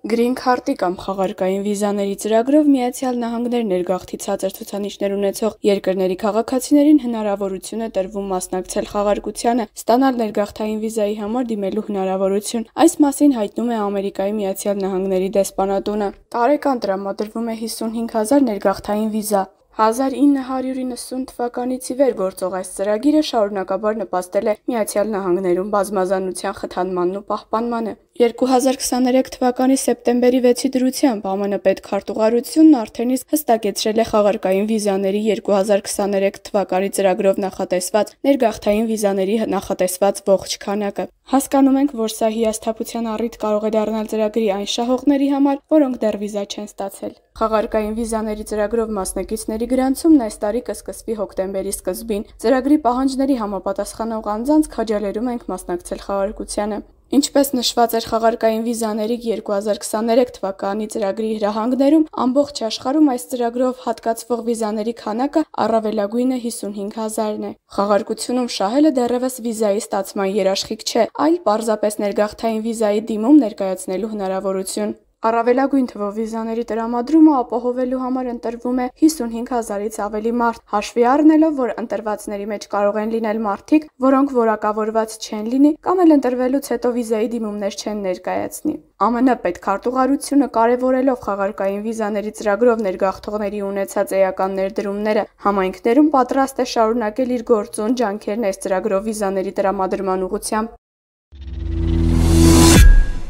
Green Card-ի կամ խաղարկային վիզաների ծրագրով Միացյալ Նահանգներն ներգաղթի ցածր ցուցանիշներ ունեցող երկրների քաղաքացիներին հնարավորություն է տրվում մասնակցել խաղարկությանը, ստանալ ներգաղթային վիզայի համար դիմելու հնարավորություն։ Այս մասին հայտնում է Ամերիկայի Միացյալ Նահանգների դեսպանատունը։ Տարեկան տրամադրվում է 55,000 ներգաղթային վիզա։ 1990 թվականից ի վեր գործող այս ծրագիրը շարունակաբար նպաստել է Միացյալ Նահանգներում բազմազանության խթանմանն ու պահպանմանը։ 2023 թվականի սեպտեմբերի 6-ի դրությամբ ԱՄՆ պետքարտուղարությունն արդեն իսկ հստակեցրել է խաղարկային վիզաների 2023 թվականի ծրագրով նախատեսված ներգաղթային վիզաների նախատեսված ողջ քանակը։ Հասկանում ենք, որ սա հիասթափության առիթ կարող է դառնալ ծրագրի այն շահողների համար, որոնք դեռ վիզա չեն ստացել։ Խաղարկային վիզաների ծրագրով մասնակիցների գրանցումն այս տարի կսկսվի հոկտեմբերի սկզբին։ Ծրագրի պահանջների համապատասխանող անձանց քաջալերում ենք մասնակցել խաղարկությանը։ Ինչպես նշված էր խաղարկային վիզաների 2023 թվականի ծրագրի հրահանգներում, ամբողջ աշխարհում այս ծրագրով հատկացվող վիզաների քանակը առավելագույնը 55,000-ն է։ Խաղարկությունում շահելը դեռևս վիզայի ստացման երաշխիք չէ, այլ պարզապես ներգաղթային վիզայի դիմում ներկայացնելու հնարավորություն։ Առավելագույն թվով վիզաների տրամադրումը ապահովելու համար ընտրվում է 55,000-ից ավելի մարդ, հաշվի առնելով, որ ընտրվածների մեջ կարող են լինել մարդիկ, որոնք որակավորված չեն լինի կամ էլ ընտրվելուց հետո վիզայի դիմումներ չեն ներկայացնի։ ԱՄՆ պետքարտուղարությունը կարևորելով խաղարկային վիզաների ծրագրով ներգաղթողների ունեցած էական ներդրումները, համայնքներում պատրաստ է շարունակել իր գործուն ջանքերն այս ծրագրով վիզաների տրամադրման ուղղությամբ։